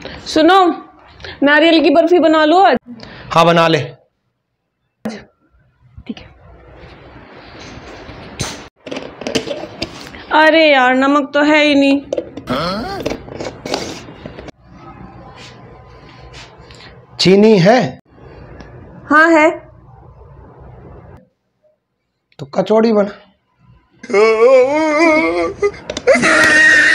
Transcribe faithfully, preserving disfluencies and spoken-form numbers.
सुनो, नारियल की बर्फी बना लो आज। हाँ बना ले। ठीक है। अरे यार नमक तो है ही नहीं। हाँ? चीनी है? हाँ है। तो कचौड़ी बना।